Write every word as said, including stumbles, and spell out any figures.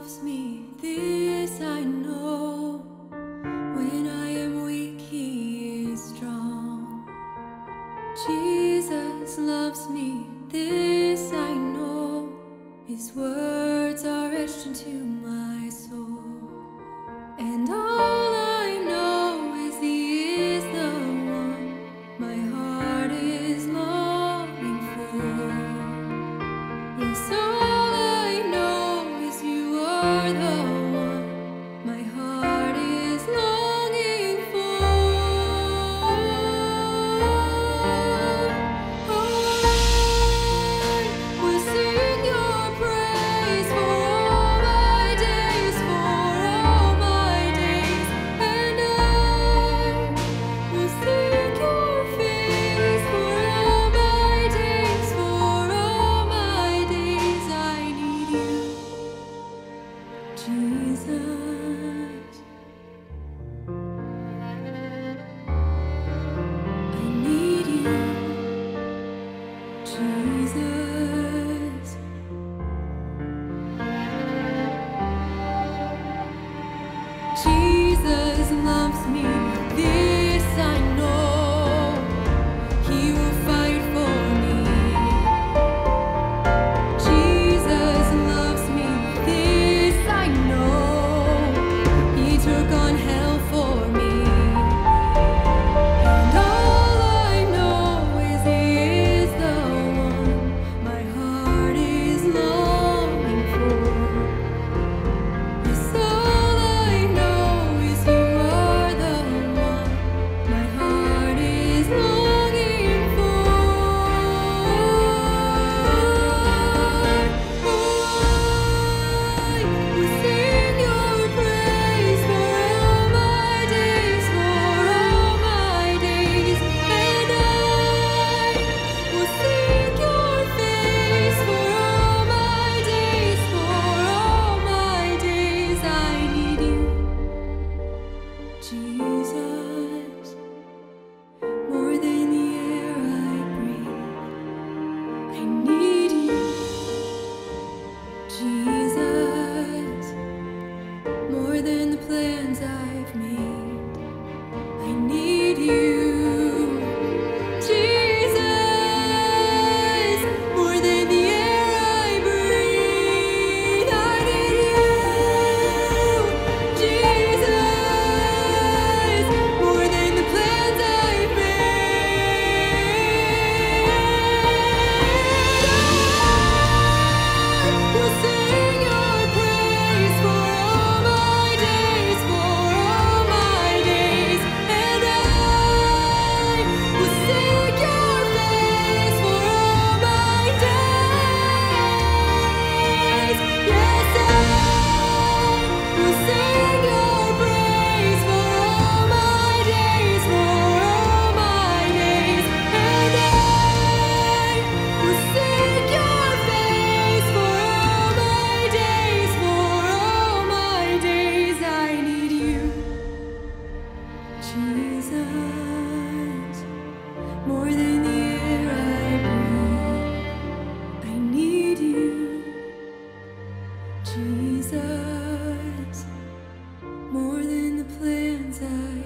loves me, this I know. When I am weak, He is strong. Jesus loves me, this I know. His words are etched into my soul. And all I know is He is the one my heart is longing for. Yes, all I know is You are the one my heart is longing for. I will sing Your praise for all my days, for all my days, and I will seek Your face for all my days, for all my days. I need You, Jesus. I need You, Jesus. Jesus loves me, this I know. He will fight for me. Jesus loves me, this I know. He took on hell for me. And all I know is He is the one my heart is longing for. Yes, all I know is You are the one my heart is longing for. I will sing Your praise for all my days, for all my days, and I will seek Your face for all my days, for all my days. I need You, Jesus, more than the air I breathe. I need You, Jesus, more than the plans I've made. I need You, Jesus, more than the air I breathe. I need You, Jesus, more than the plans I've made. I will sing Your praise for all my days, for all my days, and I will seek Your face for all my days. Yes, I will sing Your praise for all my days, for all my days, and I will seek Your face for all my days, for all my days. I need You, Jesus, more than the air I breathe. I need You, Jesus, more than the plans I